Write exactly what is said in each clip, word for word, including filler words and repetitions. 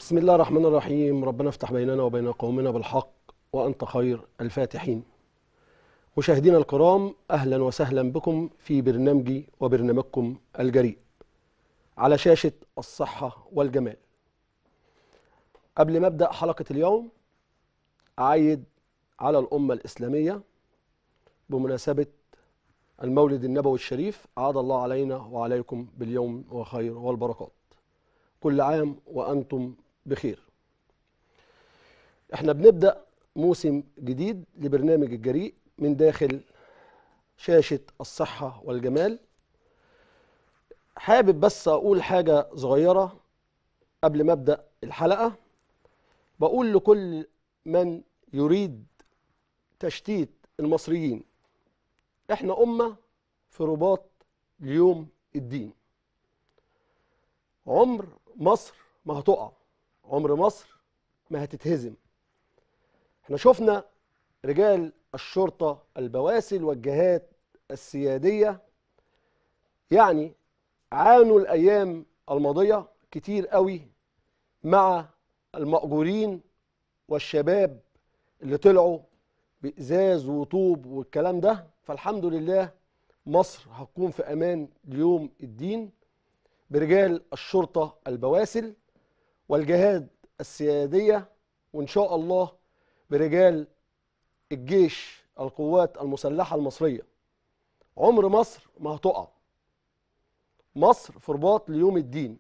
بسم الله الرحمن الرحيم. ربنا افتح بيننا وبين قومنا بالحق وأنت خير الفاتحين. مشاهدينا الكرام، أهلا وسهلا بكم في برنامجي وبرنامجكم الجريء على شاشة الصحة والجمال. قبل ما أبدأ حلقة اليوم أعيد على الأمة الإسلامية بمناسبة المولد النبوي الشريف، أعاد الله علينا وعليكم باليوم وخير والبركات. كل عام وأنتم بخير. احنا بنبدأ موسم جديد لبرنامج الجريء من داخل شاشة الصحة والجمال. حابب بس أقول حاجة صغيرة قبل ما أبدأ الحلقة. بقول لكل من يريد تشتيت المصريين، احنا أمة في رباط ليوم الدين. عمر مصر ما هتقع، عمر مصر ما هتتهزم. احنا شفنا رجال الشرطة البواسل والجهات السيادية يعني عانوا الأيام الماضية كتير قوي مع المأجورين والشباب اللي طلعوا بإزاز وطوب والكلام ده. فالحمد لله مصر هتكون في أمان ليوم الدين برجال الشرطة البواسل والجهات السيادية، وإن شاء الله برجال الجيش القوات المسلحة المصرية. عمر مصر ما هتقع، مصر في رباط ليوم الدين.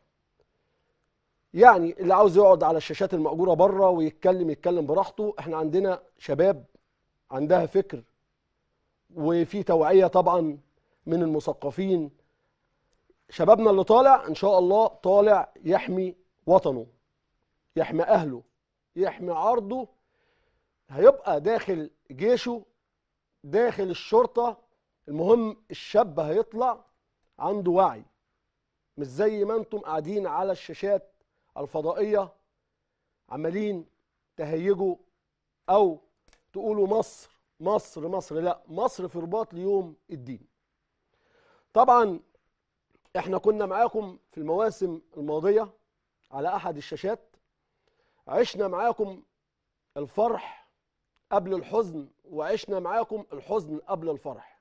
يعني اللي عاوز يقعد على الشاشات المأجورة بره ويتكلم يتكلم براحته. احنا عندنا شباب عندها فكر وفي توعية طبعا من المثقفين. شبابنا اللي طالع ان شاء الله طالع يحمي وطنه، يحمي اهله، يحمي عرضه. هيبقى داخل جيشه، داخل الشرطة. المهم الشاب هيطلع عنده وعي، مش زي ما انتم قاعدين على الشاشات الفضائية عمالين تهيجوا او تقولوا مصر مصر مصر. لا، مصر في رباط ليوم الدين. طبعا احنا كنا معاكم في المواسم الماضية على احد الشاشات، عشنا معاكم الفرح قبل الحزن وعشنا معاكم الحزن قبل الفرح.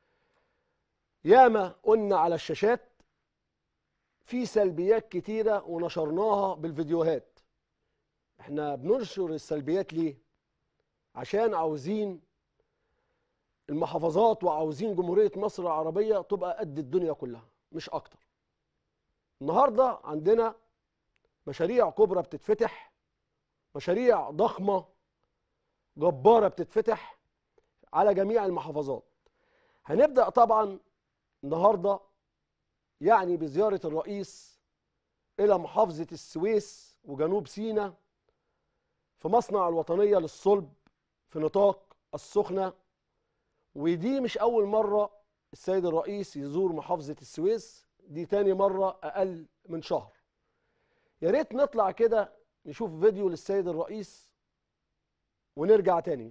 ياما قلنا على الشاشات في سلبيات كتيرة ونشرناها بالفيديوهات. احنا بننشر السلبيات ليه؟ عشان عاوزين المحافظات وعاوزين جمهورية مصر العربية تبقى قد الدنيا كلها مش أكتر. النهاردة عندنا مشاريع كبرى بتتفتح، مشاريع ضخمة جبارة بتتفتح على جميع المحافظات. هنبدأ طبعا النهاردة يعني بزيارة الرئيس إلى محافظة السويس وجنوب سيناء في مصنع الوطنية للصلب في نطاق السخنة. ودي مش أول مرة السيد الرئيس يزور محافظة السويس، دي تاني مرة أقل من شهر. يا ريت نطلع كده نشوف فيديو للسيد الرئيس ونرجع تاني.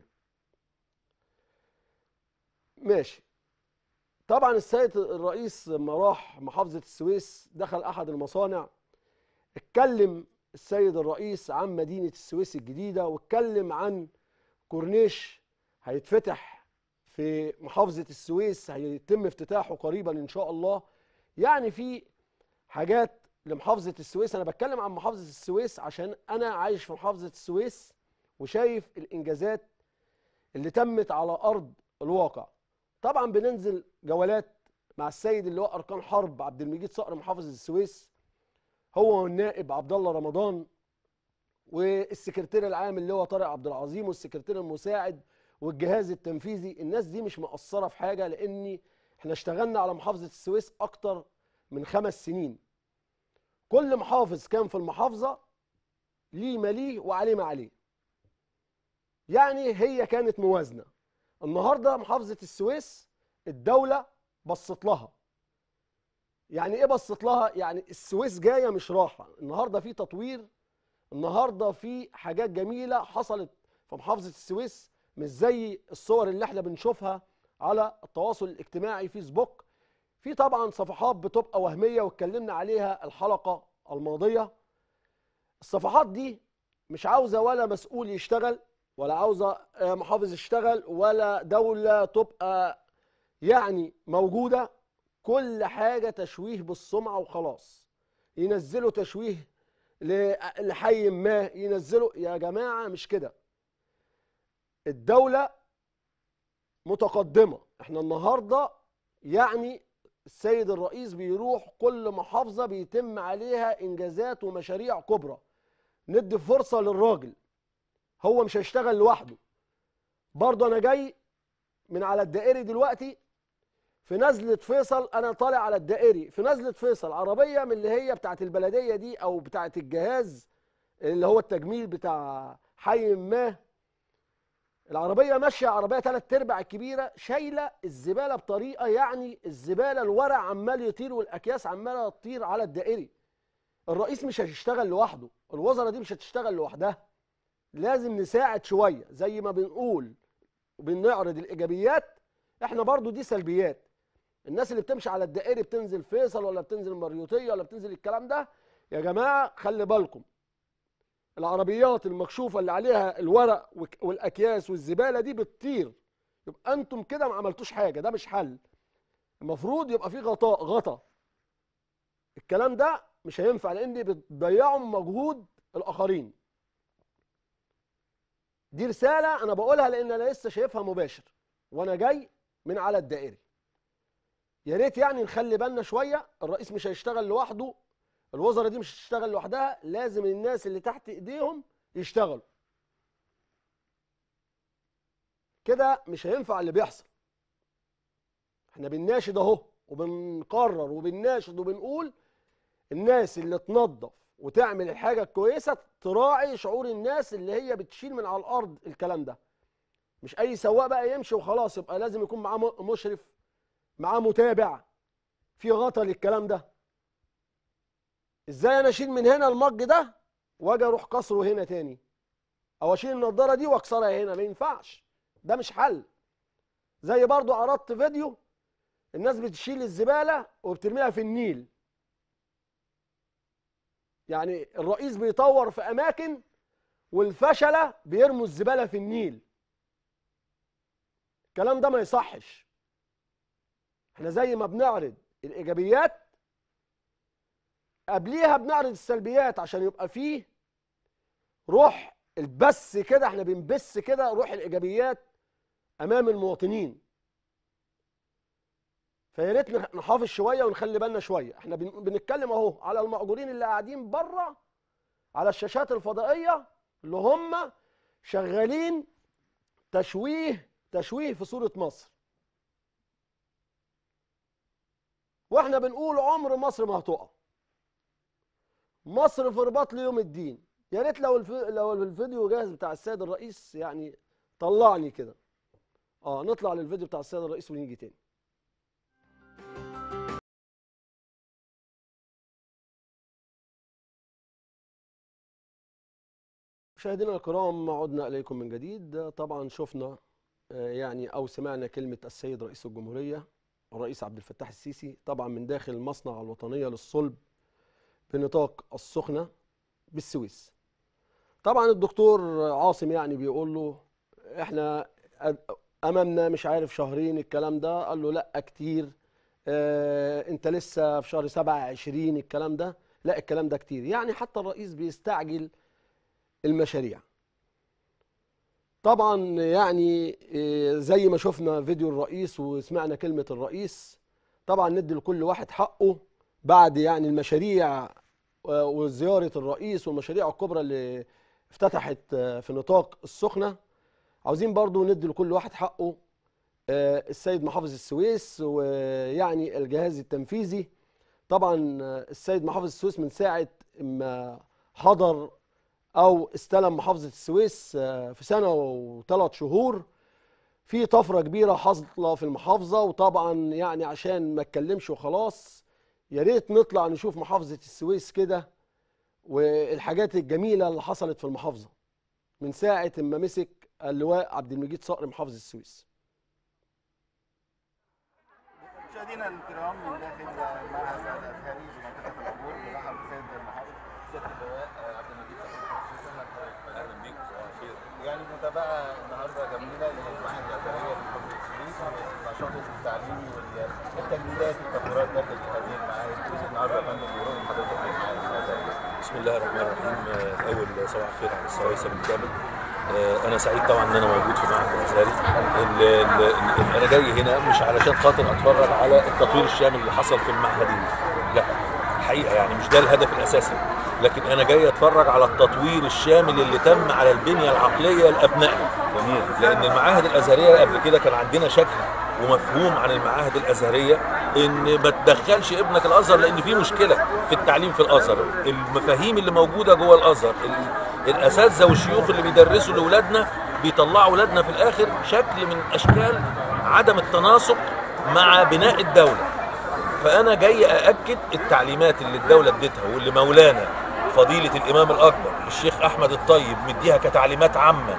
ماشي. طبعا السيد الرئيس لما راح محافظة السويس دخل أحد المصانع، اتكلم السيد الرئيس عن مدينة السويس الجديدة واتكلم عن كورنيش هيتفتح في محافظة السويس، هيتم افتتاحه قريبا إن شاء الله. يعني في حاجات لمحافظة السويس. أنا بتكلم عن محافظة السويس عشان أنا عايش في محافظة السويس وشايف الإنجازات اللي تمت على أرض الواقع. طبعا بننزل جولات مع السيد اللي هو أركان حرب عبد المجيد صقر محافظ السويس، هو والنائب عبد الله رمضان والسكرتير العام اللي هو طارق عبد العظيم والسكرتير المساعد والجهاز التنفيذي. الناس دي مش مقصرة في حاجة، لأني احنا اشتغلنا على محافظة السويس أكتر من خمس سنين. كل محافظ كان في المحافظة ليه ما ليه وعليه ما عليه، يعني هي كانت موازنة. النهاردة محافظة السويس الدولة بصت لها. يعني ايه بصت لها؟ يعني السويس جاية مش راحة. النهاردة في تطوير، النهاردة في حاجات جميلة حصلت في محافظة السويس، مش زي الصور اللي احنا بنشوفها على التواصل الاجتماعي فيسبوك. في طبعا صفحات بتبقى وهمية واتكلمنا عليها الحلقة الماضية. الصفحات دي مش عاوزه ولا مسؤول يشتغل، ولا عاوزه محافظ يشتغل، ولا دوله تبقى يعني موجوده. كل حاجه تشويه بالسمعه وخلاص. ينزلوا تشويه لحي ما، ينزلوا. يا جماعه مش كده. الدوله متقدمه. احنا النهارده يعني السيد الرئيس بيروح كل محافظه بيتم عليها انجازات ومشاريع كبرى. ندي فرصه للراجل، هو مش هيشتغل لوحده. برضه انا جاي من على الدائري دلوقتي في نزله فيصل. انا طالع على الدائري في نزله فيصل، عربيه من اللي هي بتاعت البلديه دي او بتاعت الجهاز اللي هو التجميل بتاع حي ما. العربيه ماشيه، عربيه ثلاث ارباع الكبيره، شايله الزباله بطريقه يعني الزباله الورق عمال يطير والاكياس عماله تطير على الدائري. الرئيس مش هيشتغل لوحده، الوزاره دي مش هتشتغل لوحدها. لازم نساعد شويه زي ما بنقول وبنعرض الايجابيات. احنا برضو دي سلبيات. الناس اللي بتمشي على الدائري بتنزل فيصل ولا بتنزل مريوطيه ولا بتنزل الكلام ده، يا جماعه خلي بالكم. العربيات المكشوفه اللي عليها الورق والاكياس والزباله دي بتطير. يبقى انتم كده ما عملتوش حاجه، ده مش حل. المفروض يبقى في غطاء غطا. الكلام ده مش هينفع لان بتضيعوا مجهود الاخرين. دي رساله انا بقولها لان انا لسه شايفها مباشر وانا جاي من على الدائري. يا ريت يعني نخلي بالنا شويه. الرئيس مش هيشتغل لوحده، الوزاره دي مش هتشتغل لوحدها، لازم الناس اللي تحت ايديهم يشتغلوا. كده مش هينفع اللي بيحصل. احنا بنناشد اهو وبنقرر وبنناشد وبنقول الناس اللي تنظف وتعمل الحاجه الكويسه تراعي شعور الناس اللي هي بتشيل من على الارض الكلام ده. مش اي سواق بقى يمشي وخلاص، يبقى لازم يكون معاه مشرف، معاه متابع، في غطا للكلام ده. ازاي انا اشيل من هنا المج ده واجي اروح كسره هنا تاني، او اشيل النضاره دي واكسرها هنا؟ ما ينفعش، ده مش حل. زي برضو عرضت فيديو الناس بتشيل الزباله وبترميها في النيل. يعني الرئيس بيطور في اماكن والفشله بيرموا الزباله في النيل. الكلام ده ما يصحش. احنا زي ما بنعرض الايجابيات قبليها بنعرض السلبيات عشان يبقى فيه روح البث كده. احنا بنبث كده روح الايجابيات امام المواطنين. فيا ريت نحافظ شويه ونخلي بالنا شويه. احنا بنتكلم اهو على المأجورين اللي قاعدين بره على الشاشات الفضائيه اللي هم شغالين تشويه تشويه في صوره مصر. واحنا بنقول عمر مصر ما هتقع. مصر في رباط ليوم الدين. يا ريت لو الف... لو الفيديو جاهز بتاع السيد الرئيس يعني طلعني كده. اه نطلع للفيديو بتاع السيد الرئيس ونيجي تاني. مشاهدينا الكرام، عدنا اليكم من جديد. طبعا شفنا يعني او سمعنا كلمه السيد رئيس الجمهوريه الرئيس عبد الفتاح السيسي طبعا من داخل المصنع الوطنيه للصلب بنطاق السخنه بالسويس. طبعا الدكتور عاصم يعني بيقول له احنا امامنا مش عارف شهرين الكلام ده. قال له لا كتير. اه انت لسه في شهر سبعة عشرين الكلام ده. لا الكلام ده كتير. يعني حتى الرئيس بيستعجل المشاريع. طبعا يعني زي ما شفنا فيديو الرئيس وسمعنا كلمة الرئيس. طبعا ندي لكل واحد حقه بعد يعني المشاريع وزيارة الرئيس والمشاريع الكبرى اللي افتتحت في نطاق السخنة. عاوزين برضو ندي لكل واحد حقه. السيد محافظ السويس ويعني الجهاز التنفيذي. طبعا السيد محافظ السويس من ساعة ما حضر أو استلم محافظة السويس في سنة وثلاث شهور في طفرة كبيرة حصلت في المحافظة. وطبعا يعني عشان ما اتكلمش وخلاص، يا ريت نطلع نشوف محافظة السويس كده والحاجات الجميلة اللي حصلت في المحافظة من ساعة ما مسك اللواء عبد المجيد صقر محافظ السويس. مشاهدينا الكرام من داخل المعهد الازهري بمنطقه العبور، نرحب بالسيد المحافظ سياده اللواء عبد المجيد النشاط التعليمي والتجديدات والتطويرات داخل هذه المعاهد النهارده يا فندم ورؤيه حضرتك للمعاهد. بسم الله الرحمن الرحيم. الاول صباح الخير على السويسه بالكامل. انا سعيد طبعا ان انا موجود في معهد الازهري. انا جاي هنا مش علشان خاطر اتفرج على التطوير الشامل اللي حصل في المعهدين، لا الحقيقه يعني مش ده الهدف الاساسي، لكن انا جاي اتفرج على التطوير الشامل اللي تم على البنيه العقليه لابنائنا. جميل. لان المعاهد الازهريه قبل كده كان عندنا شكل ومفهوم عن المعاهد الازهريه ان ما تدخلش ابنك الازهر لان في مشكله في التعليم في الازهر. المفاهيم اللي موجوده جوه الازهر، الاساتذه والشيوخ اللي بيدرسوا لاولادنا بيطلعوا اولادنا في الاخر شكل من اشكال عدم التناسق مع بناء الدوله. فانا جاي ااكد التعليمات اللي الدوله اديتها واللي مولانا فضيله الامام الاكبر الشيخ احمد الطيب مديها كتعليمات عامه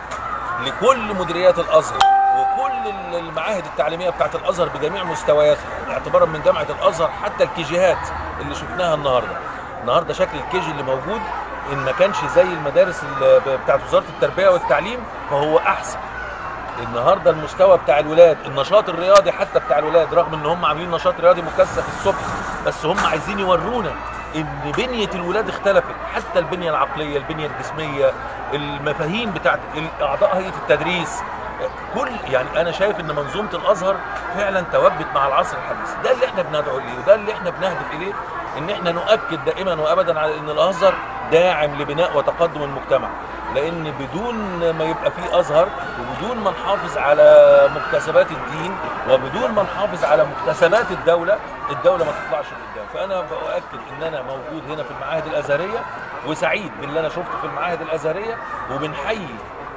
لكل مديريات الازهر وكل المعاهد التعليميه بتاعت الازهر بجميع مستوياتها، اعتبارا من جامعه الازهر حتى الكيجيهات اللي شفناها النهارده. النهارده شكل الكيجي اللي موجود ان ما كانش زي المدارس بتاعت وزاره التربيه والتعليم فهو احسن. النهارده المستوى بتاع الولاد، النشاط الرياضي حتى بتاع الولاد، رغم ان هم عاملين نشاط رياضي مكثف الصبح، بس هم عايزين يورونا ان بنيه الولاد اختلفت، حتى البنيه العقليه، البنيه الجسميه، المفاهيم بتاعت اعضاء هيئه التدريس، كل يعني انا شايف ان منظومه الازهر فعلا تواجدت مع العصر الحديث. ده اللي احنا بندعو اليه وده اللي احنا بنهدف اليه، ان احنا نؤكد دائما وابدا على ان الازهر داعم لبناء وتقدم المجتمع. لان بدون ما يبقى فيه ازهر وبدون ما نحافظ على مكتسبات الدين وبدون ما نحافظ على مكتسبات الدوله، الدوله ما تطلعش لقدام. فانا باؤكد ان انا موجود هنا في المعاهد الازهريه وسعيد باللي انا شفته في المعاهد الازهريه، وبنحيي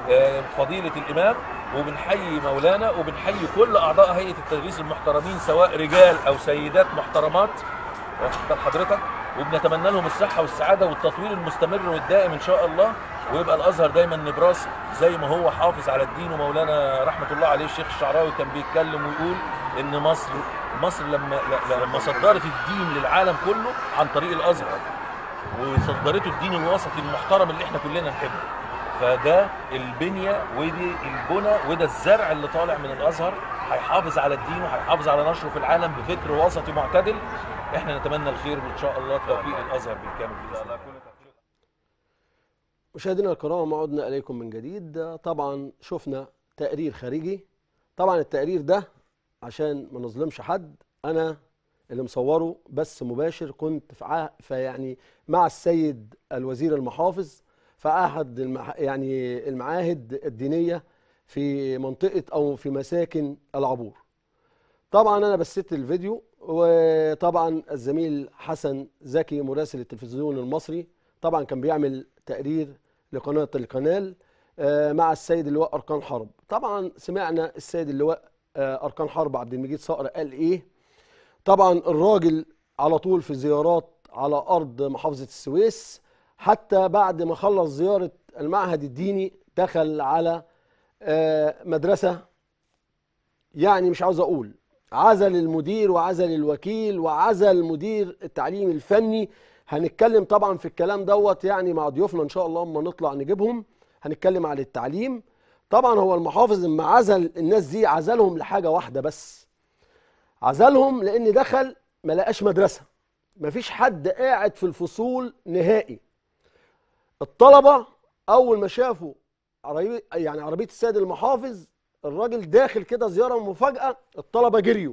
فضيله الامام وبنحيي مولانا وبنحيي كل اعضاء هيئه التدريس المحترمين سواء رجال او سيدات محترمات، واخد بال حضرتك، وبنتمنى لهم الصحه والسعاده والتطوير المستمر والدائم ان شاء الله، ويبقى الازهر دايما نبراس زي ما هو حافظ على الدين. ومولانا رحمه الله عليه الشيخ الشعراوي كان بيتكلم ويقول ان مصر مصر لما لما صدرت الدين للعالم كله عن طريق الازهر، وصدرته الدين الوسطي المحترم اللي احنا كلنا نحبه. فده البنيه ودي البنى وده الزرع اللي طالع من الازهر، هيحافظ على الدين وهيحافظ على نشره في العالم بفكر وسطي معتدل. احنا نتمنى الخير ان شاء الله، توفيق الازهر بالكامل باذن الله. مشاهدينا الكرام، عدنا اليكم من جديد. طبعا شفنا تقرير خارجي، طبعا التقرير ده عشان ما نظلمش حد انا اللي مصوره بس مباشر، كنت في يعني مع السيد الوزير المحافظ في احد المح... يعني المعاهد الدينيه في منطقه او في مساكن العبور. طبعا انا بثت الفيديو، وطبعا الزميل حسن زكي مراسل التلفزيون المصري طبعا كان بيعمل تقرير لقناه القنال مع السيد اللواء اركان حرب. طبعا سمعنا السيد اللواء اركان حرب عبد المجيد صقر قال ايه. طبعا الراجل على طول في زيارات على ارض محافظه السويس، حتى بعد ما خلص زياره المعهد الديني دخل على مدرسه، يعني مش عاوز اقول، عزل المدير وعزل الوكيل وعزل مدير التعليم الفني. هنتكلم طبعا في الكلام دوت يعني مع ضيوفنا ان شاء الله اما نطلع نجيبهم، هنتكلم على التعليم. طبعا هو المحافظ لما عزل الناس دي عزلهم لحاجه واحده بس، عزلهم لان دخل ما لقاش مدرسه، مفيش حد قاعد في الفصول نهائي. الطلبه اول ما شافوا عربيه يعني عربيه السيد المحافظ، الراجل داخل كده زياره مفاجاه، الطلبه جريوا.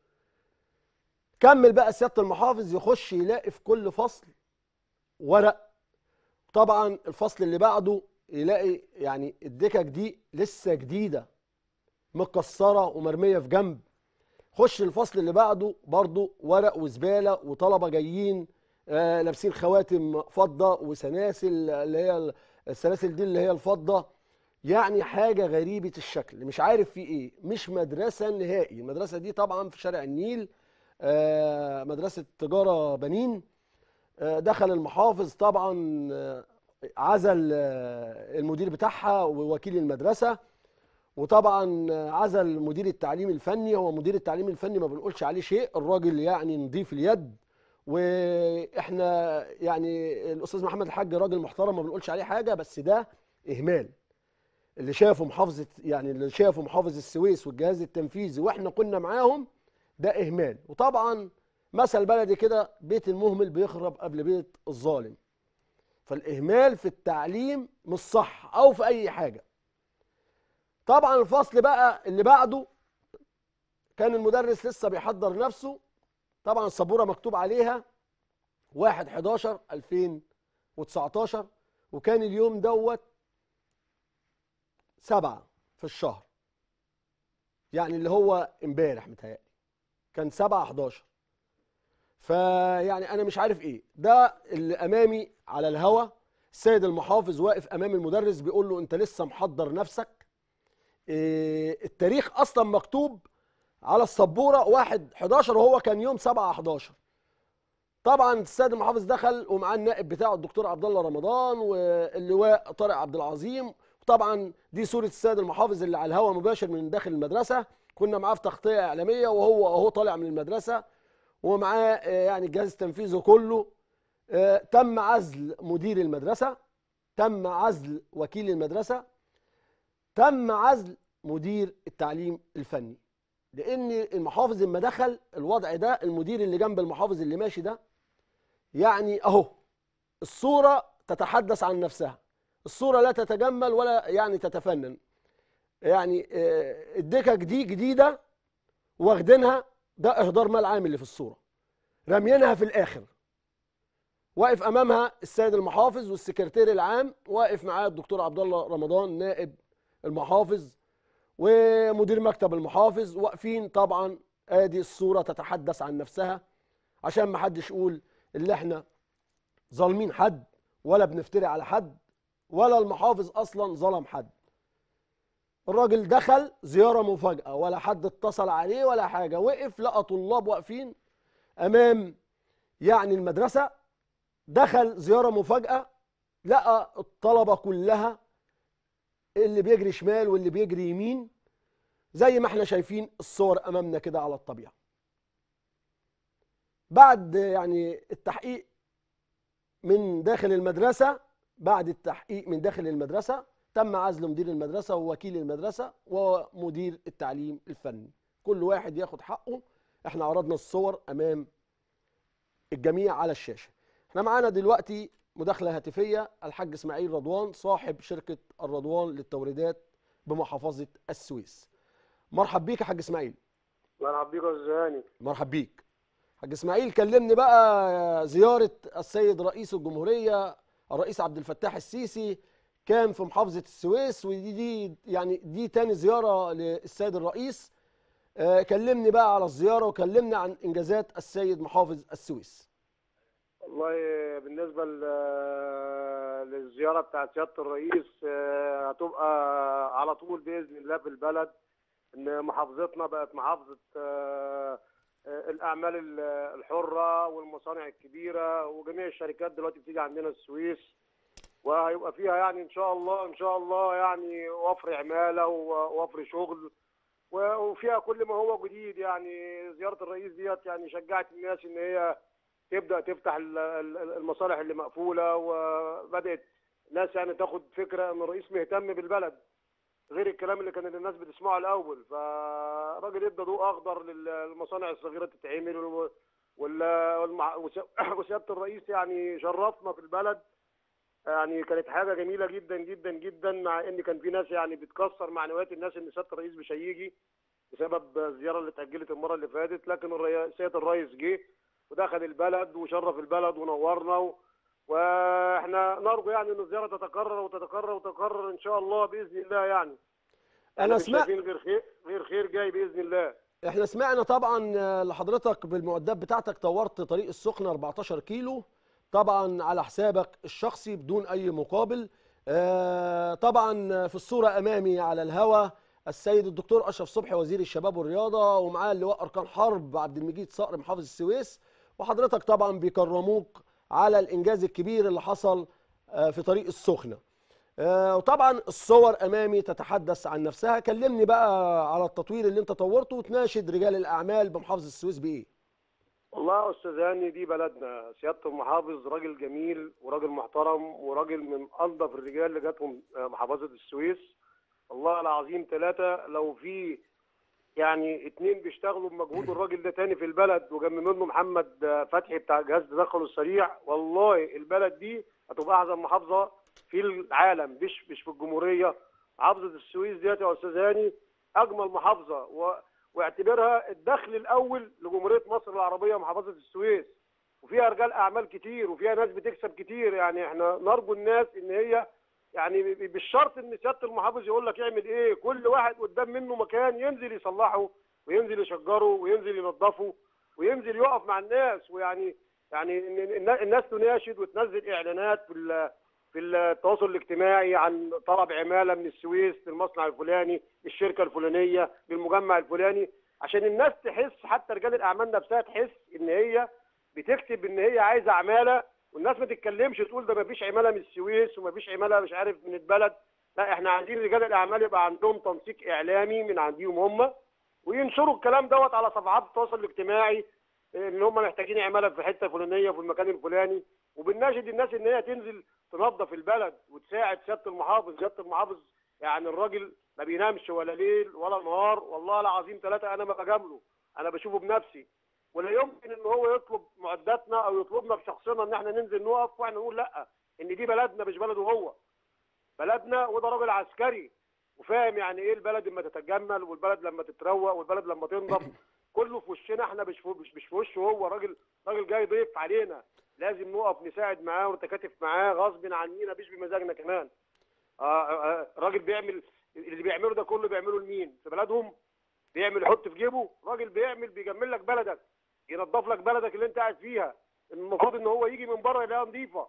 كمل بقى سياده المحافظ يخش يلاقي في كل فصل ورق، طبعا الفصل اللي بعده يلاقي يعني الدكك دي لسه جديده متكسره ومرميه في جنب، خش الفصل اللي بعده برضه ورق وزباله وطلبه جايين آه لابسين خواتم فضه وسلاسل، اللي هي السلاسل دي اللي هي الفضه، يعني حاجه غريبه الشكل، مش عارف في ايه، مش مدرسه نهائي. المدرسه دي طبعا في شارع النيل، آه مدرسه تجاره بنين. آه دخل المحافظ طبعا آه عزل آه المدير بتاعها ووكيل المدرسه، وطبعا عزل مدير التعليم الفني. هو مدير التعليم الفني ما بنقولش عليه شيء، الراجل يعني نضيف اليد، واحنا يعني الاستاذ محمد الحاج راجل محترم ما بنقولش عليه حاجه، بس ده اهمال. اللي شافوا محافظه يعني اللي شافوا محافظ السويس والجهاز التنفيذي واحنا كنا معاهم، ده اهمال. وطبعا مثل بلدي كده، بيت المهمل بيخرب قبل بيت الظالم. فالاهمال في التعليم مش صح او في اي حاجه. طبعا الفصل بقى اللي بعده كان المدرس لسه بيحضر نفسه، طبعا السبوره مكتوب عليها واحد حداشر ألفين وتسعتاشر، وكان اليوم دوت سبعة في الشهر، يعني اللي هو امبارح متهيألي كان سبعة حداشر. فيعني انا مش عارف ايه ده اللي امامي على الهوا. السيد المحافظ واقف امام المدرس بيقول له انت لسه محضر نفسك. إيه التاريخ اصلا مكتوب على السبوره واحد حداشر وهو كان يوم سبعة حداشر. طبعا السيد المحافظ دخل ومعاه النائب بتاعه الدكتور عبد الله رمضان واللواء طارق عبد العظيم. وطبعا دي صوره السيد المحافظ اللي على الهواء مباشر من داخل المدرسه، كنا معاه في تغطيه اعلاميه وهو اهو طالع من المدرسه ومعاه يعني الجهاز التنفيذي كله. تم عزل مدير المدرسه، تم عزل وكيل المدرسه، تم عزل مدير التعليم الفني. لان المحافظ لما دخل الوضع ده، المدير اللي جنب المحافظ اللي ماشي ده، يعني اهو الصوره تتحدث عن نفسها، الصوره لا تتجمل ولا يعني تتفنن. يعني الدكك دي جديده واخدينها، ده اهدار مال عام اللي في الصوره، راميينها في الاخر. واقف امامها السيد المحافظ والسكرتير العام، واقف معاه الدكتور عبد الله رمضان نائب المحافظ ومدير مكتب المحافظ، واقفين. طبعا ادي الصوره تتحدث عن نفسها، عشان ما حدش يقول اللي احنا ظالمين حد ولا بنفتري على حد ولا المحافظ اصلا ظلم حد. الراجل دخل زياره مفاجاه، ولا حد اتصل عليه ولا حاجه، وقف لقى طلاب واقفين امام يعني المدرسه. دخل زياره مفاجاه، لقى الطلبه كلها اللي بيجري شمال واللي بيجري يمين، زي ما احنا شايفين الصور امامنا كده على الطبيعه. بعد يعني التحقيق من داخل المدرسه، بعد التحقيق من داخل المدرسه تم عزل مدير المدرسه ووكيل المدرسه ومدير التعليم الفني، كل واحد ياخد حقه. احنا عرضنا الصور امام الجميع على الشاشه. احنا معانا دلوقتي مداخله هاتفيه الحاج اسماعيل رضوان صاحب شركه الرضوان للتوريدات بمحافظه السويس. مرحب بيك يا حاج اسماعيل. مرحب بيك يا زهاني. مرحب بيك حاج اسماعيل. كلمني بقى، زياره السيد رئيس الجمهوريه الرئيس عبد الفتاح السيسي كان في محافظه السويس، ودي دي يعني دي تاني زياره للسيد الرئيس. آه كلمني بقى على الزياره وكلمني عن انجازات السيد محافظ السويس. والله بالنسبه للزياره بتاعت سياده الرئيس هتبقى على طول باذن الله في البلد، ان محافظتنا بقت محافظه الاعمال الحره والمصانع الكبيره، وجميع الشركات دلوقتي بتيجي عندنا السويس، وهيبقى فيها يعني ان شاء الله ان شاء الله يعني وفر عماله ووفر شغل، وفيها كل ما هو جديد. يعني زياره الرئيس ديت يعني شجعت الناس ان هي تبدا تفتح المصالح اللي مقفوله، وبدات ناس يعني تاخد فكره ان الرئيس مهتم بالبلد غير الكلام اللي كان الناس بتسمعه الاول. فالراجل ادى ضوء اخضر للمصانع الصغيره تتعمل، وسياده الرئيس يعني شرفنا في البلد. يعني كانت حاجه جميله جدا جدا جدا، مع ان كان في ناس يعني بتكسر معنويات الناس ان سياده الرئيس مش هيجي بسبب الزياره اللي اتاجلت المره اللي فاتت، لكن سياده الرئيس جه ودخل البلد وشرف البلد ونورنا، واحنا نرجو يعني ان الزياره تتكرر وتتكرر وتتكرر ان شاء الله باذن الله. يعني انا سمعت غير خير غير خير جاي باذن الله. احنا سمعنا طبعا لحضرتك بالمعدات بتاعتك طورت طريق السخنه أربعتاشر كيلو، طبعا على حسابك الشخصي بدون اي مقابل. آه طبعا في الصوره امامي على الهوا السيد الدكتور اشرف صبحي وزير الشباب والرياضه، ومعاه اللواء اركان حرب عبد المجيد صقر محافظ السويس، وحضرتك طبعا بيكرموك على الانجاز الكبير اللي حصل آه في طريق السخنه. آه وطبعا الصور امامي تتحدث عن نفسها. كلمني بقى على التطوير اللي انت طورته، وتناشد رجال الاعمال بمحافظه السويس بايه؟ والله يا استاذ هاني دي بلدنا، سياده المحافظ راجل جميل وراجل محترم وراجل من انظف الرجال اللي جاتهم محافظه السويس. والله العظيم ثلاثه لو في يعني اتنين بيشتغلوا بمجهود الراجل ده تاني في البلد، وجنب منه محمد فتحي بتاع جهاز التدخل السريع، والله البلد دي هتبقى احسن محافظه في العالم، مش مش في الجمهوريه. محافظه السويس ديت يا استاذ هاني اجمل محافظه، و... واعتبرها الدخل الاول لجمهوريه مصر العربيه محافظه السويس، وفيها رجال اعمال كتير وفيها ناس بتكسب كتير. يعني احنا نرجو الناس ان هي يعني مش شرط ان سياده المحافظ يقول لك يعمل ايه، كل واحد قدام منه مكان ينزل يصلحه وينزل يشجره وينزل ينظفه وينزل يقف مع الناس. ويعني يعني الناس تناشد وتنزل اعلانات في في التواصل الاجتماعي عن طلب عماله من السويس للمصنع الفلاني، للشركه الفلانيه، للمجمع الفلاني، عشان الناس تحس، حتى رجال الاعمال نفسها تحس ان هي بتكتب ان هي عايزه عماله، والناس ما تتكلمش تقول ده ما فيش عماله من السويس وما فيش عماله مش عارف من البلد. لا، احنا عايزين رجال الاعمال يبقى عندهم تنسيق اعلامي من عندهم هم، وينشروا الكلام دوت على صفحات التواصل الاجتماعي ان هم محتاجين عماله في حته فلانيه في المكان الفلاني. وبنناشد الناس ان هي تنزل تنظف البلد وتساعد سياده المحافظ. سياده المحافظ يعني الراجل ما بينامش ولا ليل ولا نهار، والله العظيم ثلاثه انا ما بجامله، انا بشوفه بنفسي. ولا يمكن ان هو يطلب معداتنا او يطلبنا بشخصنا ان احنا ننزل نقف واحنا نقول لا، ان دي بلدنا مش بلده هو، بلدنا. وده راجل عسكري وفاهم يعني ايه البلد لما تتجمل، والبلد لما تتروق، والبلد لما تنضف. كله في وشنا احنا، مش مش مش في وشه هو. راجل راجل جاي ضيف علينا، لازم نقف نساعد معاه ونتكاتف معاه غصب عننا مش بمزاجنا كمان. آه آه راجل بيعمل اللي بيعمله ده كله بيعمله لمين؟ في بلدهم؟ بيعمل يحط في جيبه؟ راجل بيعمل بيجمل لك بلدك، ينظف لك بلدك اللي انت قاعد فيها. المفروض ان هو يجي من بره يلاقيها نظيفه.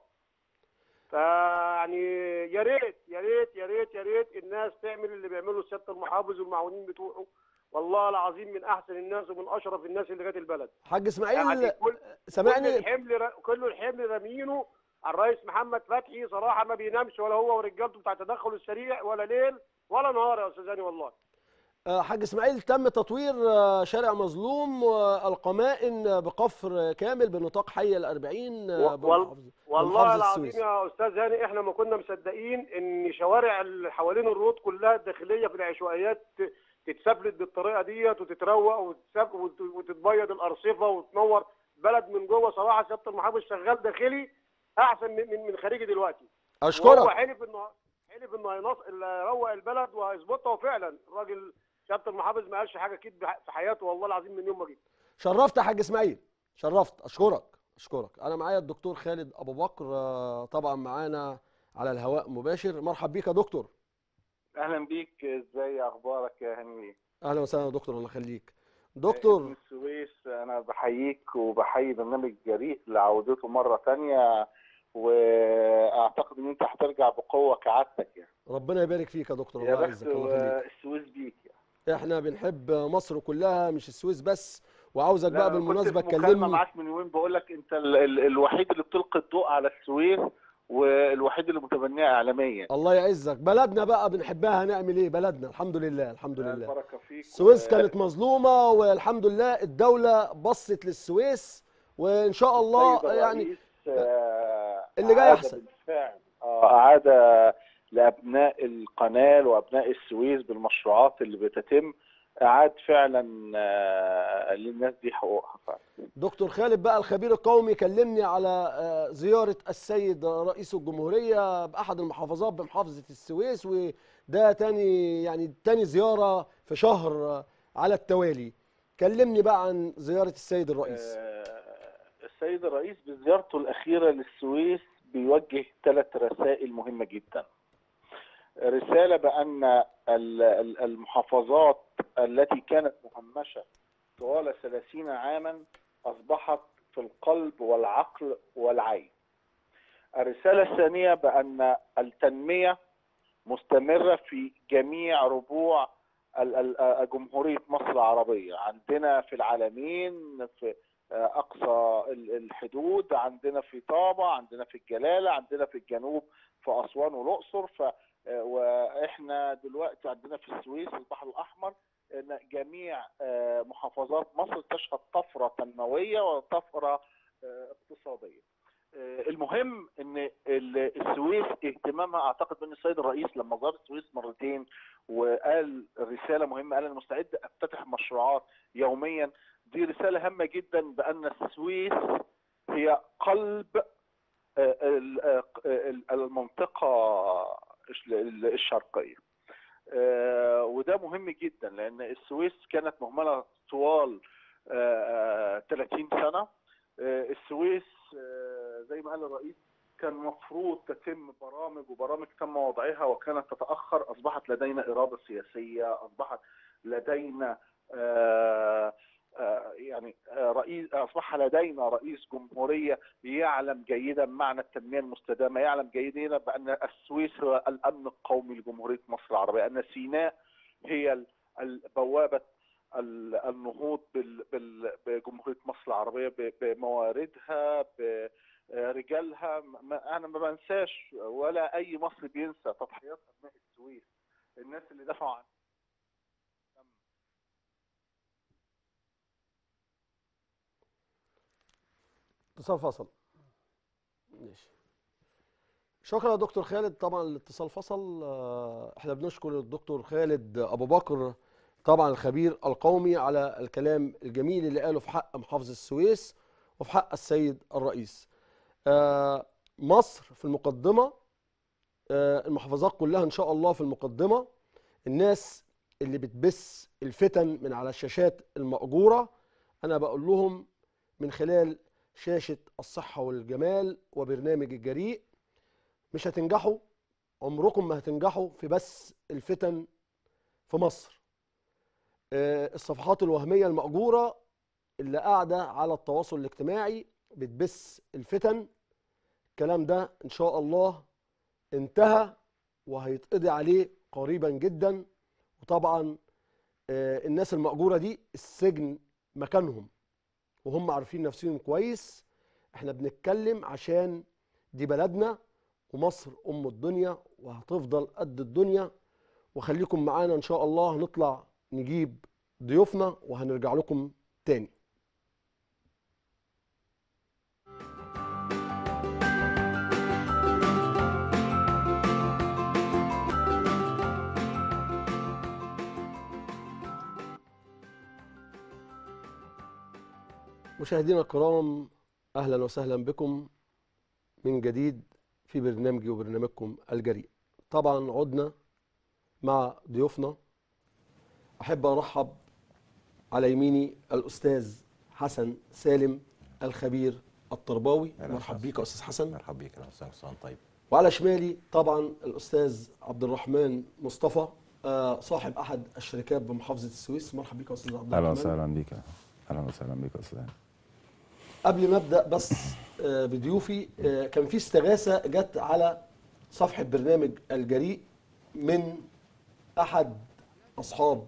فيعني يا ريت يا ريت يا ريت يا ريت الناس تعمل اللي بيعمله سياده المحافظ والمعاونين بتوعه. والله العظيم من احسن الناس ومن اشرف الناس اللي جت البلد. حاج اسماعيل يعني كل سامعني؟ كل الحمل كل الحمل رامينه على الرئيس محمد فتحي. صراحه ما بينامش ولا هو ورجالته بتاع التدخل السريع ولا ليل ولا نهار يا استاذ هاني والله. حاج اسماعيل، تم تطوير شارع مظلوم القمائن بقفر كامل بنطاق حي الأربعين بمحافظة والله العظيم يا استاذ هاني احنا ما كنا مصدقين ان شوارع اللي حوالين الروض كلها الداخليه في العشوائيات تتسفلت بالطريقه ديت وتتروق وتتبيض الارصفه وتنور بلد من جوه. صراحه سياده المحافظ شغال داخلي احسن من من خارجي دلوقتي. اشكرك. هو حلف انه حلف انه هيروق البلد وهيظبطها، وفعلا الراجل سياده المحافظ ما قالش حاجه اكيد في حياته والله العظيم من يوم ما جيت. شرفت يا حاج اسماعيل، شرفت. اشكرك اشكرك. انا معايا الدكتور خالد ابو بكر طبعا معانا على الهواء مباشر. مرحب بيك يا دكتور. اهلا بيك، ازاي اخبارك يا هني؟ اهلا وسهلا يا دكتور، الله يخليك. دكتور ابن السويس، انا بحييك وبحيي برنامج جريء لعودته مره ثانيه، واعتقد ان انت هترجع بقوه كعادتك يعني. ربنا يبارك فيك يا دكتور، يا الله يعزك، الله يخليك. السويس بيك يعني. احنا بنحب مصر كلها مش السويس بس. وعاوزك بقى بالمناسبه تكلمني. كنت تكلمني معاك من يومين بقول لك انت ال ال الوحيد اللي بتلقي الضوء على السويس والوحيد اللي متبنيها اعلاميا. الله يعزك. بلدنا بقى بنحبها، هنعمل ايه؟ بلدنا الحمد لله الحمد لله. البركه فيك. السويس و... كانت مظلومه والحمد لله الدوله بصت للسويس، وان شاء الله يعني اللي جاي احسن. بالفعل اعاد لابناء القناه وابناء السويس بالمشروعات اللي بتتم، اعاد فعلا للناس دي حقوقها فعلا. دكتور خالد بقى الخبير القومي كلمني على زياره السيد رئيس الجمهوريه باحد المحافظات بمحافظه السويس، وده تاني يعني تاني زياره في شهر على التوالي. كلمني بقى عن زياره السيد الرئيس. السيد الرئيس بزيارته الاخيره للسويس بيوجه ثلاث رسائل مهمه جدا. رسالة بأن المحافظات التي كانت مهمشة طوال ثلاثين عاما أصبحت في القلب والعقل والعين. الرسالة الثانية بأن التنمية مستمرة في جميع ربوع جمهورية مصر العربية، عندنا في العالمين، في أقصى الحدود، عندنا في طابة، عندنا في الجلالة، عندنا في الجنوب في أسوان والأقصر. ف واحنا دلوقتي عندنا في السويس البحر الاحمر، ان جميع محافظات مصر تشهد طفره تنمويه وطفره اقتصاديه. المهم ان السويس اهتمامها، اعتقد ان السيد الرئيس لما زار السويس مرتين وقال رساله مهمه، قال انا مستعد افتتح مشروعات يوميا. دي رساله هامه جدا بان السويس هي قلب المنطقه الشرقيه. وده مهم جدا لان السويس كانت مهمله طوال ثلاثين سنه. السويس زي ما قال الرئيس كان مفروض تتم برامج، وبرامج تم وضعها وكانت تتاخر. اصبحت لدينا اراده سياسيه، اصبحت لدينا آآ آآ يعني رئيس، اصبح لدينا رئيس جمهوريه يعلم جيدا معنى التنميه المستدامه، يعلم جيدا بان السويس هو الامن القومي لجمهوريه مصر العربيه، ان سيناء هي بوابه النهوض بجمهوريه مصر العربيه بمواردها برجالها. انا ما بنساش ولا اي مصري بينسى تضحيات ابناء السويس، الناس اللي دفعوا عن اتصال فصل. ماشي، شكرا يا دكتور خالد. طبعا الاتصال فصل. احنا بنشكر الدكتور خالد ابو بكر طبعا الخبير القومي على الكلام الجميل اللي قاله في حق محافظة السويس وفي حق السيد الرئيس. مصر في المقدمة، المحافظات كلها ان شاء الله في المقدمة. الناس اللي بتبث الفتن من على الشاشات المأجورة انا بقول لهم من خلال شاشة الصحة والجمال وبرنامج الجريء مش هتنجحوا، عمركم ما هتنجحوا في بث الفتن في مصر. الصفحات الوهمية المأجورة اللي قاعدة على التواصل الاجتماعي بتبث الفتن، الكلام ده ان شاء الله انتهى وهيتقضي عليه قريبا جدا. وطبعا الناس المأجورة دي السجن مكانهم وهم عارفين نفسهم كويس. احنا بنتكلم عشان دي بلدنا ومصر ام الدنيا وهتفضل قد الدنيا. وخليكم معانا ان شاء الله، هنطلع نجيب ضيوفنا وهنرجع لكم تاني. مشاهدينا الكرام، اهلا وسهلا بكم من جديد في برنامجي وبرنامجكم الجريء. طبعا عدنا مع ضيوفنا. احب ارحب على يميني الاستاذ حسن سالم الخبير التربوي. مرحب بيك يا استاذ حسن. مرحب بيك يا استاذ حسن. طيب. وعلى شمالي طبعا الاستاذ عبد الرحمن مصطفى صاحب احد الشركات بمحافظه السويس. مرحب بيك يا استاذ عبد الرحمن. اهلا وسهلا بيك. اهلا وسهلا بيك يا استاذ. قبل ما ابدا بس بضيوفي، كان في استغاثه جت على صفحه برنامج الجريء من احد اصحاب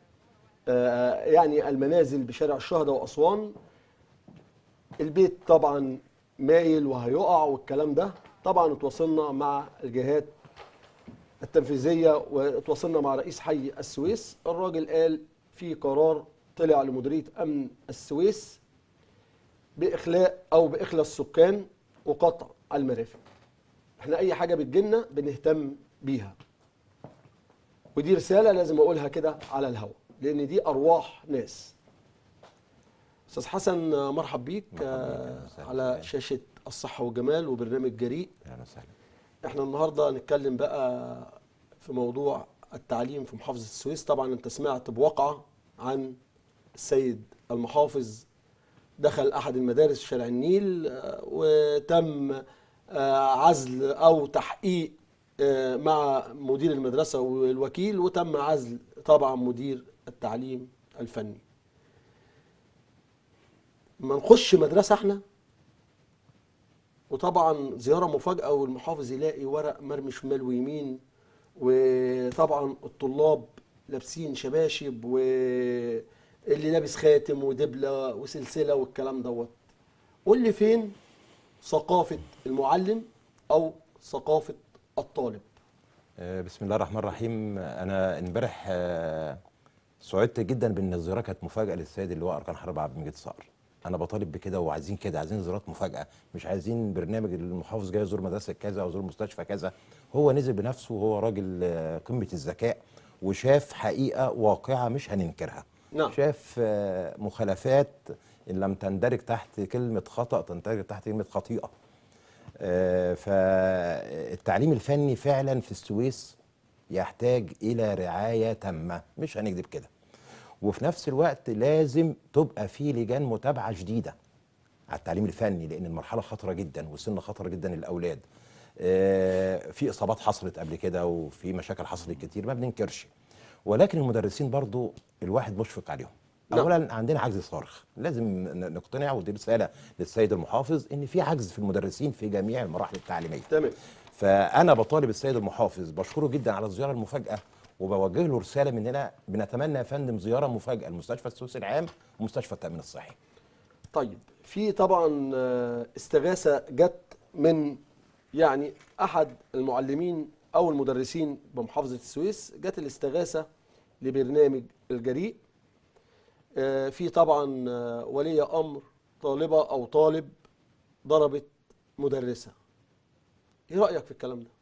يعني المنازل بشارع الشهداء واسوان. البيت طبعا مايل وهيقع والكلام ده. طبعا اتواصلنا مع الجهات التنفيذيه واتواصلنا مع رئيس حي السويس. الراجل قال في قرار طلع لمديريه امن السويس باخلاء او باخلاء السكان وقطع المرافق. احنا اي حاجه بتجيلنا بنهتم بيها، ودي رساله لازم اقولها كده على الهواء لان دي ارواح ناس. استاذ حسن مرحب بيك على شاشه الصحه والجمال وبرنامج جريء. اهلا وسهلا. احنا النهارده هنتكلم بقى في موضوع التعليم في محافظه السويس. طبعا انت سمعت بواقعه عن السيد المحافظ دخل احد المدارس في شارع النيل وتم عزل او تحقيق مع مدير المدرسه والوكيل، وتم عزل طبعا مدير التعليم الفني. ما نخش مدرسه احنا وطبعا زياره مفاجاه والمحافظ يلاقي ورق مرمي شمال ويمين، وطبعا الطلاب لابسين شباشب واللي لابس خاتم ودبله وسلسله والكلام دوت. قول لي فين ثقافه المعلم او ثقافه الطالب؟ بسم الله الرحمن الرحيم. انا امبارح سعدت جدا بان الزياره كانت مفاجاه للسيد اللواء اركان حرب عبد المجيد صقر. انا بطالب بكده وعايزين كده، عايزين زيارات مفاجاه، مش عايزين برنامج المحافظ جاي يزور مدرسه كذا او يزور مستشفى كذا. هو نزل بنفسه وهو راجل قمه الذكاء وشاف حقيقه واقعه مش هننكرها. نعم. شاف آه، مخالفات ان لم تندرج تحت كلمه خطا تندرج تحت كلمه خطيئه. آه، فالتعليم الفني فعلا في السويس يحتاج الى رعايه تامه، مش هنكذب كده. وفي نفس الوقت لازم تبقى في لجان متابعه شديده على التعليم الفني، لان المرحله خطره جدا والسن خطره جدا للاولاد. آه، في اصابات حصلت قبل كده وفي مشاكل حصلت كتير ما بننكرش، ولكن المدرسين برضو الواحد مشفق عليهم. نعم. اولا عندنا عجز صارخ، لازم ن- نقتنع، ودي رساله للسيد المحافظ ان في عجز في المدرسين في جميع المراحل التعليميه. تمام. فانا بطالب السيد المحافظ، بشكره جدا على الزياره المفاجاه، وبوجه له رساله مننا، بنتمنى يا فندم زياره مفاجاه لمستشفى السويس العام ومستشفى التامين الصحي. طيب في طبعا آه، استغاثه جت من يعني احد المعلمين او المدرسين بمحافظه السويس، جت الاستغاثه لبرنامج الجريء. آه، في طبعا آه، ولي امر طالبه او طالب ضربت مدرسه. ايه رايك في الكلام ده؟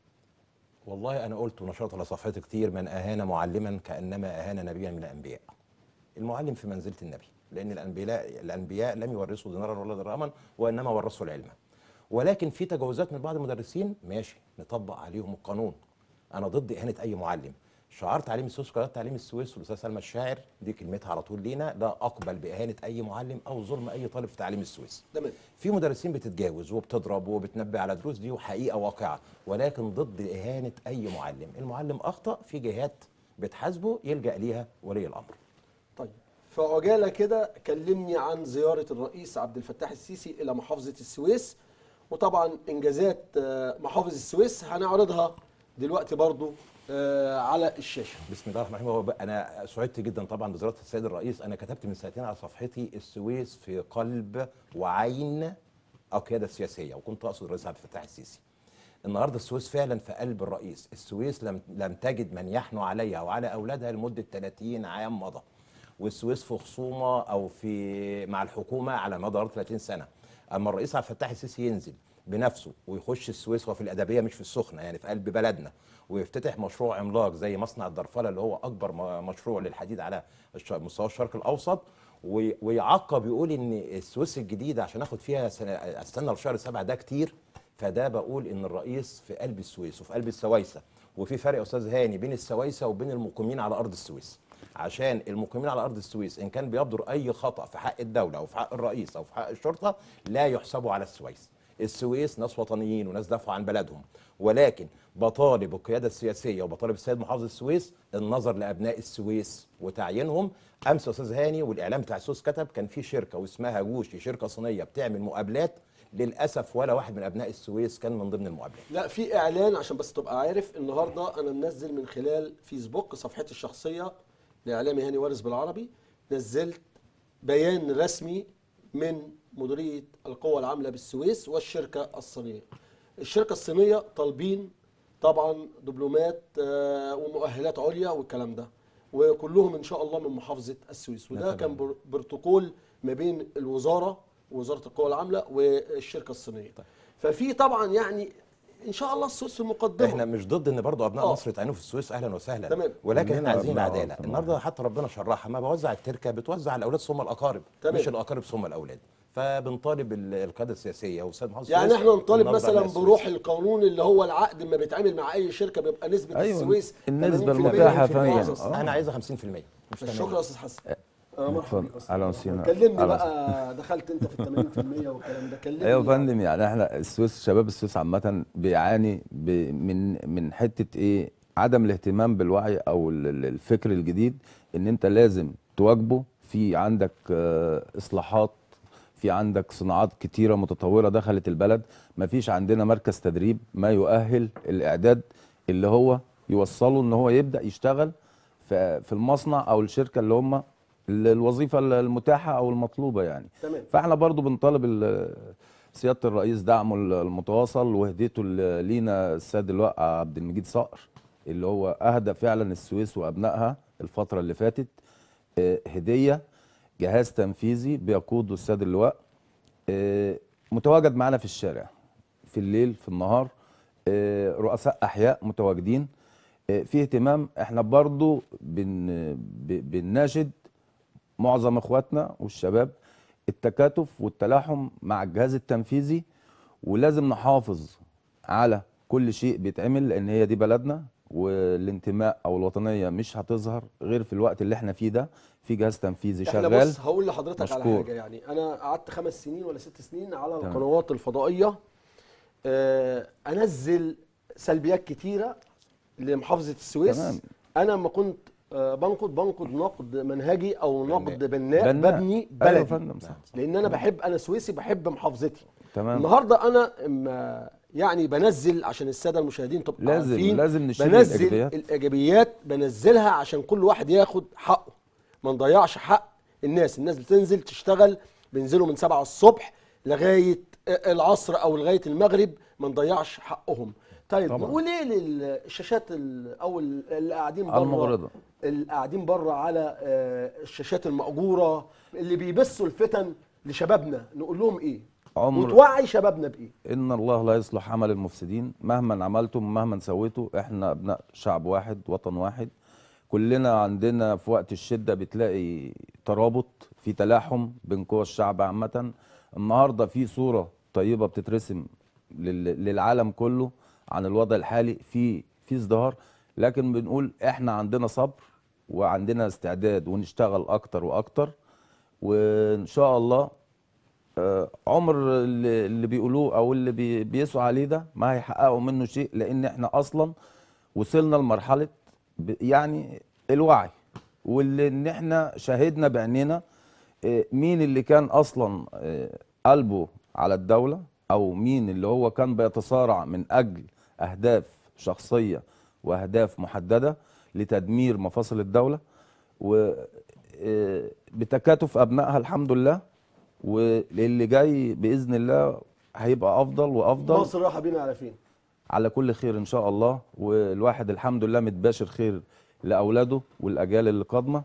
والله انا قلت ونشرت على صفحتي كتير: من اهان معلما كانما اهان نبيا من الانبياء. المعلم في منزله النبي، لان الانبياء الانبياء لم يورثوا دينارا ولا درهما وانما ورثوا العلم. ولكن في تجاوزات من بعض المدرسين، ماشي نطبق عليهم القانون. انا ضد اهانه اي معلم. شعار تعليم السويس قناه تعليم السويس والاستاذ سلمى الشاعر دي كلمتها على طول لينا: لا اقبل باهانه اي معلم او ظلم اي طالب في تعليم السويس. تمام. في مدرسين بتتجاوز وبتضرب وبتنبه على دروس، دي وحقيقه واقعه، ولكن ضد اهانه اي معلم. المعلم اخطا، في جهات بتحاسبه يلجا ليها ولي الامر. طيب في عجاله كده كلمني عن زياره الرئيس عبد الفتاح السيسي الى محافظه السويس، وطبعا انجازات آه، محافظ السويس هنعرضها دلوقتي برضو آه، على الشاشه. بسم الله الرحمن الرحيم. هو بقى- انا سعدت جدا طبعا بزياره السيد الرئيس. انا كتبت من سنتين على صفحتي: السويس في قلب وعين القياده السياسيه، وكنت اقصد الرئيس عبد الفتاح السيسي. النهارده السويس فعلا في قلب الرئيس. السويس لم لم تجد من يحنو عليها وعلى اولادها لمده ثلاثين عام مضى. والسويس في خصومه او في مع الحكومه على مدار ثلاثين سنه. اما الرئيس عبد الفتاح السيسي ينزل بنفسه ويخش السويس، وفي الادبيه مش في السخنه، يعني في قلب بلدنا، ويفتتح مشروع عملاق زي مصنع الدرفله اللي هو اكبر م- مشروع للحديد على الش- مستوى الشرق الاوسط، وي- ويعقب يقول ان السويس الجديده عشان اخد فيها سنة استنى لشهر سبعه ده كتير. فده بقول ان الرئيس في قلب السويس وفي قلب السويسه. وفي فرق يا استاذ هاني بين السويسه وبين المقيمين على ارض السويس. عشان المقيمين على ارض السويس ان كان بيبدر اي خطا في حق الدوله او في حق الرئيس او في حق الشرطه لا يحسبوا على السويس. السويس ناس وطنيين وناس دافعوا عن بلدهم، ولكن بطالب القياده السياسيه وبطالب السيد محافظ السويس النظر لابناء السويس وتعيينهم. امس يا استاذ هاني والاعلام بتاع السويس كتب كان في شركه واسمها جوشي، شركه صينيه بتعمل مقابلات، للاسف ولا واحد من ابناء السويس كان من ضمن المقابلات. لا في اعلان عشان بس تبقى عارف، النهارده انا منزل من خلال فيسبوك صفحتي الشخصيه لاعلامي هاني وارث بالعربي، نزلت بيان رسمي من مديريه القوى العامله بالسويس والشركه الصينيه. الشركه الصينيه طالبين طبعا دبلومات آه، ومؤهلات عليا والكلام ده، وكلهم ان شاء الله من محافظه السويس، وده نعم. كان بر- بروتوكول ما بين الوزاره ووزاره القوى العامله والشركه الصينيه. ففي طبعا يعني ان شاء الله السويس في المقدمه. احنا مش ضد ان برضه ابناء آه. مصر يتعينوا في السويس، اهلا وسهلا. تمام. ولكن احنا كلنا عايزين أبناء العداله. طبعاً. النهارده حتى ربنا شرحها، ما بوزع التركه بتوزع الاولاد ثم الاقارب، تمام. مش الاقارب ثم الاولاد. فبنطالب ال- القياده السياسيه واستاذ محافظ يعني السويس احنا نطالب النهاردة مثلا أبناء السويس. بروح القانون اللي هو العقد لما بيتعامل مع اي شركه بيبقى نسبه أيوة، السويس النسبة ثمانين بالمية المتاحة في فهي- المحافظة. آه. انا عايزها خمسين في المية مش شكرا يا ثمانين. استاذ حسن. آه مرحبا اتفضل. بك. اهلا وسهلا. كلمني أهلا بقى، دخلت انت في ال ثمانين في المية والكلام ده، كلمني. ايوه يا فندم، يعني احنا السويس، شباب السويس عامه بيعاني ب- من من حته ايه، عدم الاهتمام بالوعي او ال- ال- الفكر الجديد ان انت لازم تواجبه. في عندك آه، اصلاحات، في عندك صناعات كتيره متطوره دخلت البلد، ما فيش عندنا مركز تدريب ما يؤهل الاعداد اللي هو يوصله ان هو يبدا يشتغل في في المصنع او الشركه اللي هم ال- الوظيفه المتاحه او المطلوبه يعني. تمام. فاحنا برضو بنطالب ال- سياده الرئيس دعمه المتواصل وهديته ل- لينا السيد اللواء عبد المجيد صقر، اللي هو اهدى فعلا السويس وابنائها الفتره اللي فاتت آه، هديه جهاز تنفيذي بيقوده السيد اللواء، آه، متواجد معانا في الشارع في الليل في النهار، آه، رؤساء احياء متواجدين، آه، في اهتمام. احنا برضو بن ب- بنناشد معظم اخواتنا والشباب التكاتف والتلاحم مع الجهاز التنفيذي، ولازم نحافظ على كل شيء بيتعمل، لان هي دي بلدنا، والانتماء او الوطنيه مش هتظهر غير في الوقت اللي احنا فيه ده. في جهاز تنفيذي احنا شغال. بص هقول لحضرتك على مشكور. حاجه، يعني انا قعدت خمس سنين ولا ست سنين على تمام. القنوات الفضائيه، آه، انزل سلبيات كتيره لمحافظه السويس. تمام. انا لما كنت آه، بنقد بنقد نقد منهجي او نقد بناء، بناء. ببني أيوة بلدي. يا فندم، صح. لان انا بحب، انا سويسي بحب محافظتي. تمام. النهارده انا اما يعني بنزل عشان الساده المشاهدين تبقى لازم- عارفين، لازم نشيل بنزل الإيجابيات. الايجابيات بنزلها عشان كل واحد ياخد حقه، ما نضيعش حق الناس. الناس بتنزل تشتغل، بينزلوا من سبعة الصبح لغايه العصر او لغايه المغرب، ما نضيعش حقهم. طيب طبعا. نقول ايه للشاشات ال- او اللي قاعدين بره، المغرضة. اللي قاعدين بره على آه، الشاشات المأجوره، اللي بيبثوا الفتن لشبابنا، نقول لهم ايه؟ عمر وتوعي شبابنا بايه؟ ان الله لا يصلح عمل المفسدين. مهما عملتم مهما سويتوا، احنا ابناء شعب واحد وطن واحد. كلنا عندنا في وقت الشده بتلاقي ترابط، في تلاحم بين قوى الشعب عامه. النهارده في صوره طيبه بتترسم لل- للعالم كله عن الوضع الحالي، في في ازدهار، لكن بنقول احنا عندنا صبر وعندنا استعداد ونشتغل اكتر واكتر، وان شاء الله آه، عمر اللي اللي بيقولوه او اللي بي- بيسعوا عليه ده ما هيحققوا منه شيء، لان احنا اصلا وصلنا لمرحله ب- يعني الوعي، واللي ان احنا شاهدنا بعينينا آه، مين اللي كان اصلا آه، قلبه على الدوله، او مين اللي هو كان بيتصارع من اجل اهداف شخصيه واهداف محدده لتدمير مفاصل الدوله، وبتكاتف ابنائها الحمد لله. واللي جاي باذن الله هيبقى افضل وافضل. مصر رايحه بينا على فين؟ على كل خير ان شاء الله، والواحد الحمد لله متباشر خير لاولاده والاجيال اللي قادمه.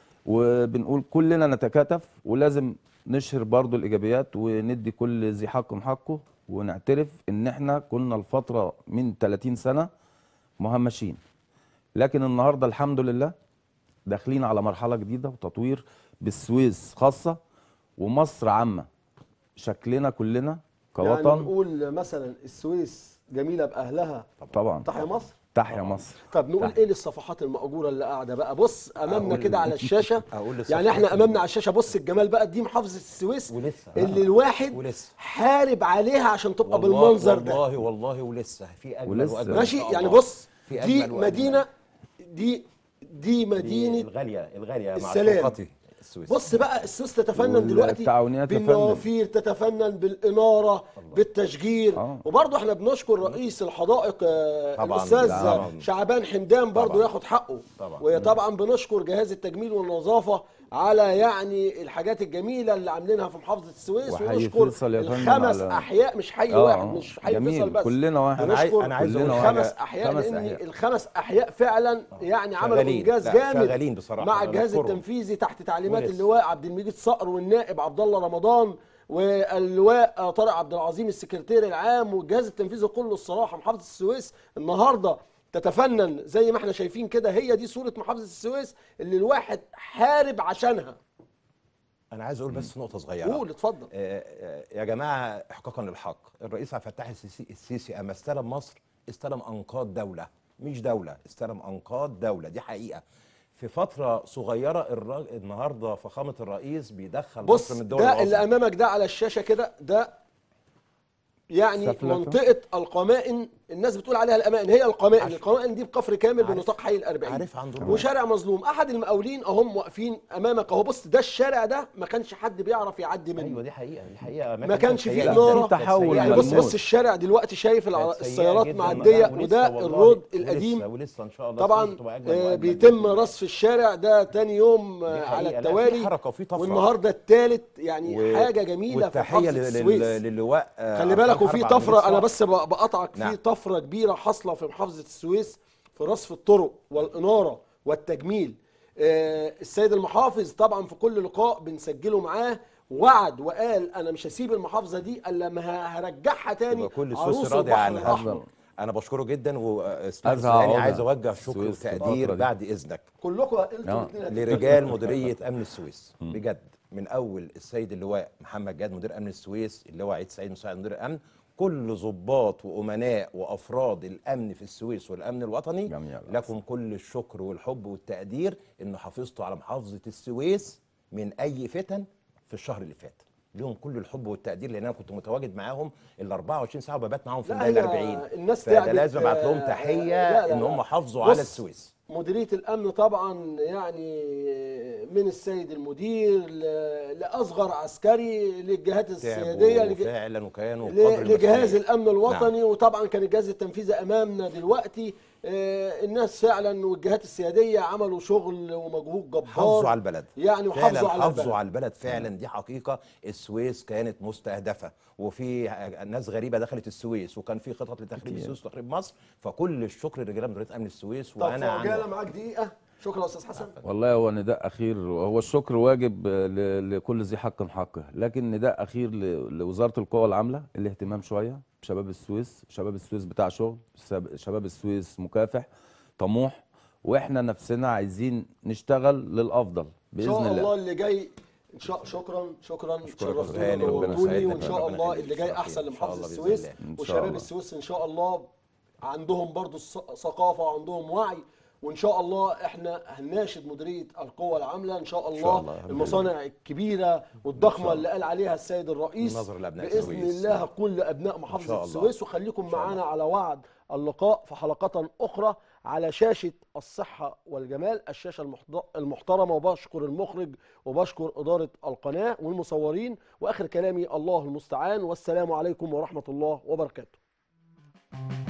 وبنقول كلنا نتكاتف، ولازم نشهر برضو الايجابيات وندي كل ذي حق حقه، ونعترف ان احنا كنا الفتره من ثلاثين سنه مهمشين، لكن النهارده الحمد لله داخلين على مرحله جديده وتطوير بالسويس خاصه ومصر عامه. شكلنا كلنا يعني كوطن. نقول مثلا السويس جميله باهلها، طبعا. تحيا مصر. تحيا مصر. طب نقول تحيا. ايه للصفحات المأجوره اللي قاعده بقى؟ بص امامنا أقول- كده على الشاشه، أقول يعني للصفحات احنا امامنا اللي- على الشاشه، بص الجمال بقى، دي محافظه السويس ولسه اللي الواحد ولسه حارب عليها عشان تبقى والله بالمنظر ده. والله والله ولسه في اجمل ولسه. واجمل إن ماشي، شاء يعني الله. بص في دي أجمل وأجمل. مدينه، دي دي دي مدينه الغاليه الغاليه مع السلام. شرقتي السويس. بص بقى السويس تتفنن دلوقتي والتعاونيات يا فندم. بالنوافير، تتفنن بالإنارة، بالتشجير. آه. وبرضه احنا بنشكر رئيس الحدائق آه، طبعاً، الأستاذ طبعاً. شعبان حمدان برضه طبعاً. ياخد حقه. طبعاً. وطبعا بنشكر جهاز التجميل والنظافة على يعني الحاجات الجميلة اللي عاملينها في محافظة السويس. وحي ونشكر فيصل يا فندم الخمس على- أحياء، مش حي آه، واحد، آه. مش حي جميل. فيصل بس. كلنا واحد. أنا عايز- ونشكر أنا عايز كلنا أقول واحد. الخمس حاجة. أحياء، خمس لأن أحياء. الخمس أحياء فعلا يعني عملوا شغالين. إنجاز لا، جامد شغالين بصراحة. مع أنا الجهاز بشكرهم. التنفيذي تحت تعليمات ولسه. اللواء عبد المجيد صقر والنائب عبد الله رمضان واللواء طارق عبد العظيم السكرتير العام والجهاز التنفيذي كله. الصراحه محافظه السويس النهارده تتفنن زي ما احنا شايفين كده، هي دي صوره محافظه السويس اللي الواحد حارب عشانها. انا عايز اقول بس نقطه صغيره. قول اتفضل. آه، آه، يا جماعه احقاقا للحق، الرئيس عبد الفتاح السيسي السيسي اما استلم مصر استلم انقاض دوله، مش دوله، استلم انقاض دوله، دي حقيقه. في فتره صغيره الراجل النهارده فخامه الرئيس بيدخل بص مصر من الدول ده العظمى. اللي امامك ده على الشاشه كده، ده يعني سفلته. منطقه القمائن، الناس بتقول عليها الامائن، هي القمائن. عارف. القمائن دي بكفر كامل عارف. بنطاق حي الأربعين. عارف عند الله. وشارع مظلوم، احد المقاولين اهم واقفين امامك اهو. بص ده الشارع ده ما كانش حد بيعرف يعدي منه. ايوه دي حقيقه، دي حقيقه. ما كانش فيه سيئة. إنارة. في تحول يعني بص ملموس. بص الشارع دلوقتي شايف الع- كانت سيئة السيارات جداً. معديه، ولسه وده والله. الرود ولسه- القديم. ولسه ان شاء الله طبعا السويس تبقى أجمل آه، وأجمل بيتم بإذن الله. رصف الشارع ده تاني يوم آه، دي حقيقة. على لا، في التوالي، حركة وفي طفرة. والنهارده الثالث، يعني و- حاجه جميله في والتحيه محافظه لل- السويس. لل- للواء آه، خلي بالك أركان وفي حرب عبد طفره، انا المجيد بس ب- بقطعك، في نعم. طفره كبيره حاصله في محافظه السويس في رصف الطرق والاناره والتجميل. آه، السيد المحافظ طبعا في كل لقاء بنسجله معاه وعد وقال انا مش هسيب المحافظه دي الا ما ه- هرجعها تاني يبقى كل عروس السويس راضي البحر عنها. الاحمر. انا بشكره جدا، واسمح أزهى لي عودة. عايز اوجه شكر السويس في وتقدير الفترة دي. بعد اذنك كلكم انتوا آه. الاثنين لرجال مديريه امن السويس بجد، من اول السيد اللواء محمد جاد مدير امن السويس، اللواء عيد سعيد مساعد مدير الامن، كل ضباط وامناء وافراد الامن في السويس والامن الوطني، جميع لكم كل الشكر والحب والتقدير انه حافظتوا على محافظه السويس من اي فتن في الشهر اللي فات. لهم كل الحب والتقدير، لان انا كنت متواجد معاهم ال أربعة وعشرين ساعه وببات معاهم في لا، الليل هي أربعين. الناس فده تعبت، لازم ابعت لهم آه، تحيه آه، لا، لا، ان لا. هم حافظوا بص، على السويس. مديرية الأمن طبعا يعني من السيد المدير ل- لأصغر عسكري للجهات السيادية تعبوا لج- فعلا وكانوا ل- قدر لجهاز المسؤوليه. الأمن الوطني. نعم. وطبعا كان الجهاز التنفيذي أمامنا دلوقتي. آه، الناس فعلا والجهات السيادية عملوا شغل ومجهود جبار، حافظوا على البلد يعني وحافظوا فعلا، على حافظوا البلد. على البلد فعلا. دي حقيقه. السويس كانت مستهدفه، وفي ناس غريبه دخلت السويس، وكان في خطط لتخريب السويس وتخريب مصر. فكل الشكر لرجال مديريه امن السويس. طب وانا فعجالة عن معاك دقيقة. شكرا يا أستاذ حسن. والله هو نداء اخير، هو الشكر واجب ل- لكل ذي حق حقه، لكن نداء اخير ل- لوزاره القوى العامله الاهتمام شويه بشباب السويس. شباب السويس بتاع شغل، شباب- شباب السويس مكافح طموح، واحنا نفسنا عايزين نشتغل للافضل ان باذن شاء الله الله. اللي جاي ان شاء شكرا شكرا أشكرك يا شرفتوني هاني، ربنا ونورتوني. يسعدك وان شاء وربنا الله يخليك. اللي جاي إن شاء احسن الله لمحافظه بإذن السويس. الله. إن شاء وشباب الله. السويس ان شاء الله عندهم برضو الث- ثقافه وعندهم وعي. وان شاء الله احنا هنناشد مديريه القوى العامله ان شاء الله, شاء الله. الحمد المصانع الكبيره والضخمه اللي قال عليها السيد الرئيس نظر لأبناء باذن السويس. الله كل ابناء إن محافظه شاء الله. السويس. وخليكم إن شاء معانا الله. على وعد اللقاء في حلقات اخرى على شاشه الصحه والجمال، الشاشه المحت- المحترمه. وبشكر المخرج وبشكر اداره القناه والمصورين. واخر كلامي الله المستعان، والسلام عليكم ورحمه الله وبركاته.